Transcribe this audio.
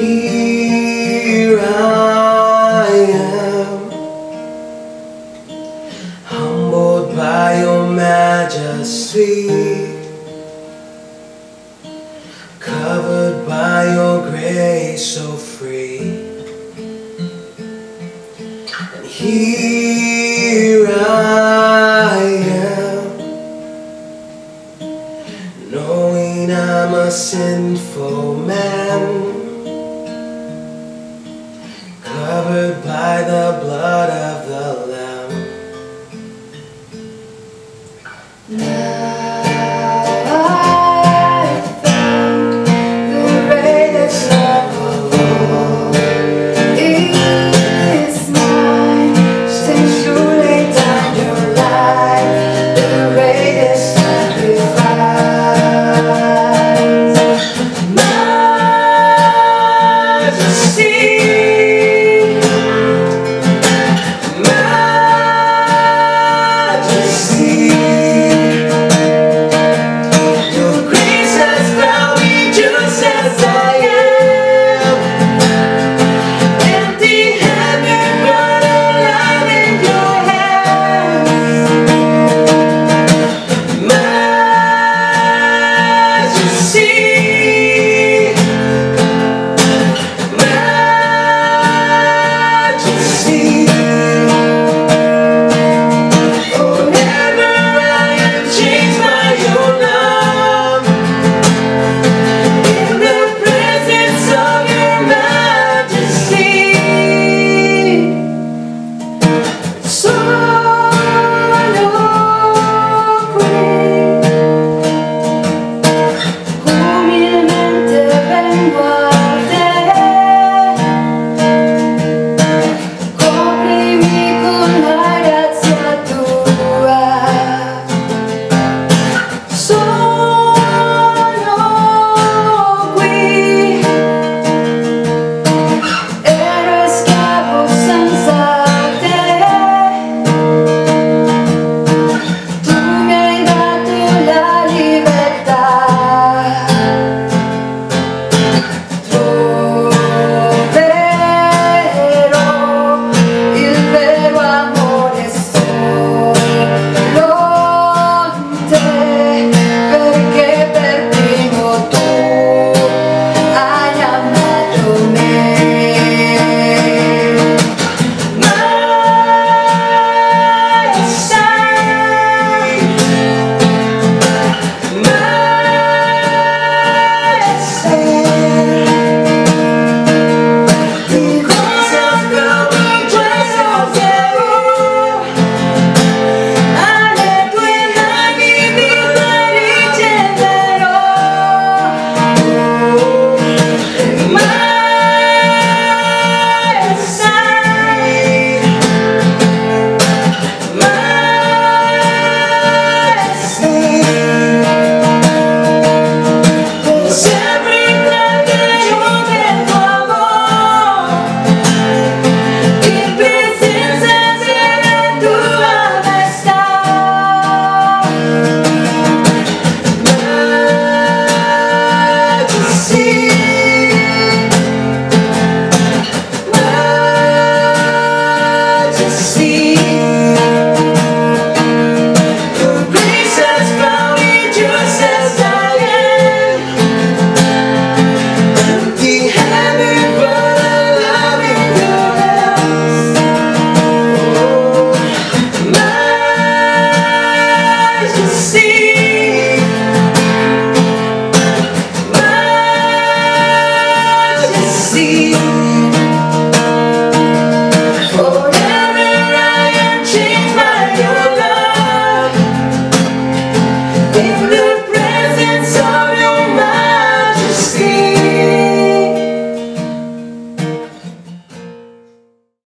Here I am, humbled by your majesty, covered by your grace so free. And here I am, knowing I'm a sinful man, covered by the blood of the Lamb. Now I found the greatest love of all. It's mine, since you laid down your life, the greatest sacrifice. Majesty,